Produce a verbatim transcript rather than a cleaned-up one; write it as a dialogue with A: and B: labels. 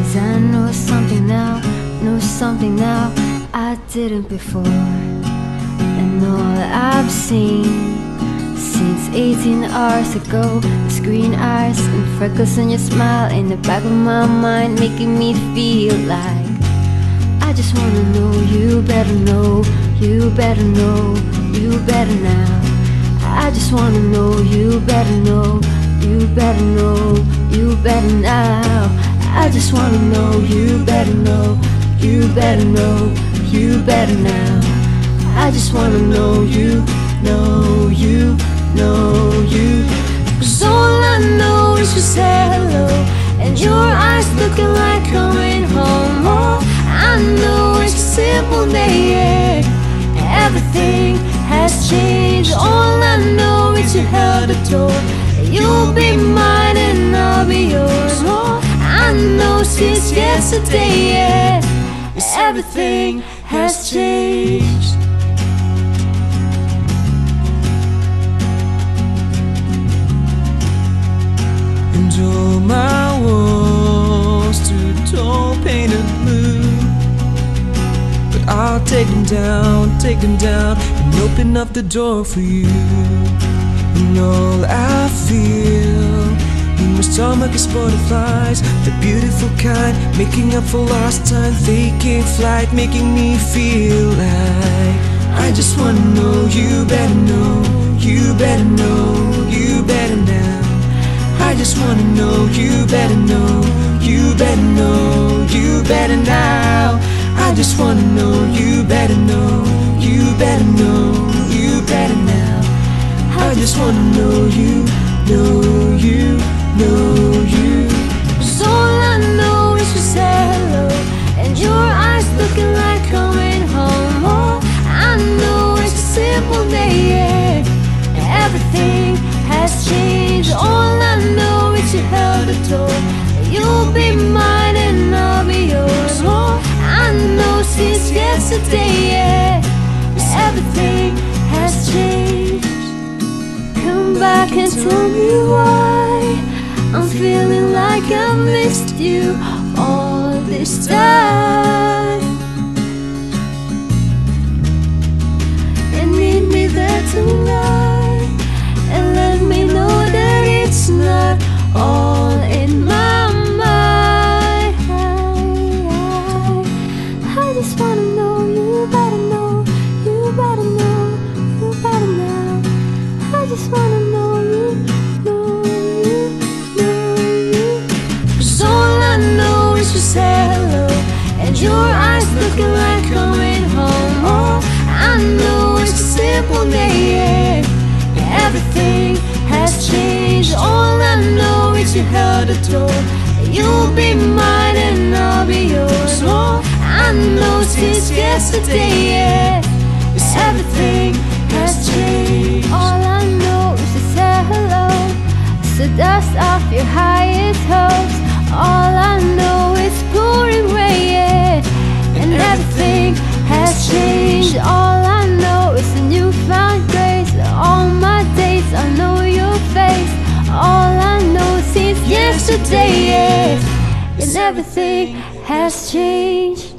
A: 'Cause I know something now, know something now I didn't before. And all I've seen since eighteen hours ago is green eyes and freckles on your smile in the back of my mind, making me feel like I just wanna know you better know, you better know, you better now. I just wanna know you better know, you better know, you better now. I just wanna know you better know, you better know, you better now. I just wanna know you, know you, know you. 'Cause all I know is you say hello and your eyes looking like coming home. Oh, I know it's a simple day, yeah. Everything has changed. All I know is you held the door. You'll be mine and I'll be yours. Oh, I know since yesterday, yeah, everything has changed.
B: And all my walls too tall, painted blue, but I'll take them down, take them down, and open up the door for you. And all I feel in my stomach is butterflies, the beautiful kind, making up for lost time, taking flight, making me feel like I just wanna know you better know, you better know, you better now. I just wanna know you better know, you better know, you better now. I just wanna know you better know, you better know, you better now. I just wanna know you, know you, know you. 'Cause all I know is you say hello and your eyes looking like coming home. Oh, I know it's a simple day, yeah. Everything has changed. All I know is you held the door. You'll be mine and I'll be yours. Oh, I know since yesterday, yeah, everything has changed. Come back and tell me why I'm feeling like I've missed you all this time. And meet me there tonight and let me know that it's not all in my mind. I just wanna know you better know, you better know, you better now. I just wanna know you, know you, know you. 'Cause all I know is you say hello and your eyes looking like coming home. Oh, I know it's a simple day, yeah. Everything has changed. All I know is you held the door. You'll be mine and I'll be yours. Oh, I know since yesterday, yeah, everything has changed. All I know is to say hello, it's the dust off your highest hopes. All I know is pouring rain, yeah, and everything has changed. All I know is a newfound grace. All my days I know your face. All I know since yesterday, yeah, and everything has changed.